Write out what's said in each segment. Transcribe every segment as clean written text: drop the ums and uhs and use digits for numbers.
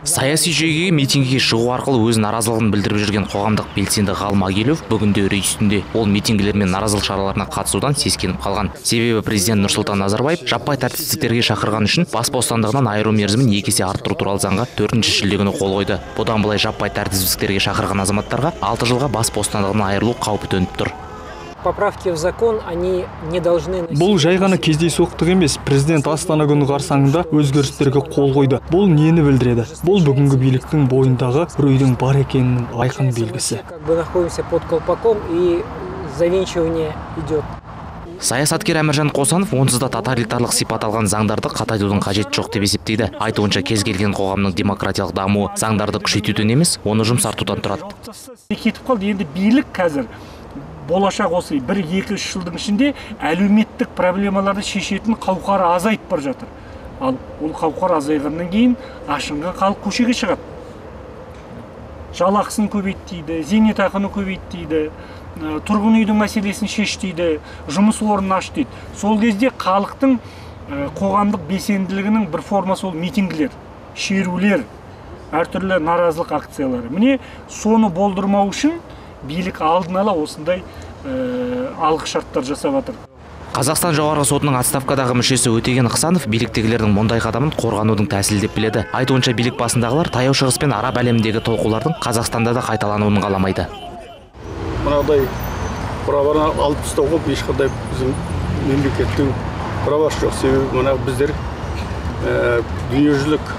Саяси жүйеге митингіге шығу арқылы өз наразылығын білдіріп жүрген қоғамдық белсенді Ғалым Агилов бүгінде үрей үстінде. Ол митингілер мен наразылық шараларына қатысудан сескеніп қалған. Себебі президент Нұрсұлтан Назарбаев жаппай тәртіпсіздіктерге шақырған үшін бас бостандығынан айыру мерзімін 2 есе арттыру туралы заңға 4 шілде күні қол қойды. Бұдан былай жаппай тәртіпсіздіктерге шақырған азаматтарға 6 жылға бас бостандығынан айырылу қаупі төніп тұр. Поправки в закон, они не должны... Бұл жай ғана кездейсоқтық емес. Президент Астана күні қарсаңында өзгерістерге қол қойды. Бұл нені білдіреді? Бұл бүгінгі биліктің бойындағы үрейдің бар екенінің айқын белгісі. Как бы находимся под колпаком и завинчивание идет. Саясаткер Әміржан Қосанов онсыз да тоталитарлық сипат алған заңдарды қатайтудың қажеті жоқ деп есептейді. Айтуынша кез келген қоғамның демократиялық дамуы заңдарды күшейтуден емес, оны жұмсартудан тұрады. Кетіп қалды, енді билік қазір болашақ осы 1-2 жылдың ішінде әлеуметтік проблемаларды шешетін қауқары азайып бар жатыр. Ал ол қауқар азайғаннан кейін ашынған халық көшеге шығады. Жалақысын көбейттейді, зейнетақыны көбейттейді, тұрғын үйдің мәселесін шештейді, жұмыс орнын аш дейді. Сол кезде халықтың қоғамдық белсенділігінің бір формасы ол митингілер, шерулер, әртүрлі наразылық акциялары. Міне соны болдырмау үшін билік алдын ала осындай алғы шарттар жасап жатыр. Қазақстан жоғарғы сотының отставкадағы мүшесі Өтеген Ықсанов биліктегілердің мұндай қадамын қорғанудың тәсілі деп біледі. Айтуынша билік басындағылар Таяу Шығыс пен Араб әлеміндегі толқулардың Қазақстанда да қайталануын қаламайды. Мынадай праваны алып тастауға ешқандай біздің мемлекеттің правасы жоқ. Себебі мына біздер дүниежүзілік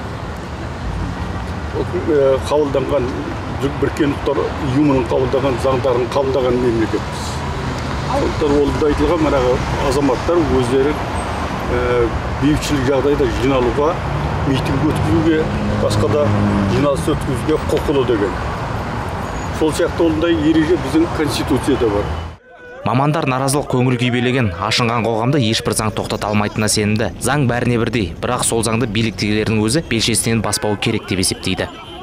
қабылданған Біріккен ұлттар ұйымының қабылдаған заңдарын қабылдаған мемлекетпіз. Сондықтан олда айтылған манағы азаматтар өздері бейбітшілік жағдайда жиналуға, митинг өткізуге, басқа да жиналыс өткізуге құқылы деген. Сол сияқты ондай ереже біздің конституцияда бар. Мамандар наразылық көңіл күй билеген, ашынған қоғамда ешбір заң тоқтата алмайтынына сенімді. Заң бәріне бірдей, бірақ сол заңды биліктегілердің өзі белшесінен баспауы керек деп есептейді.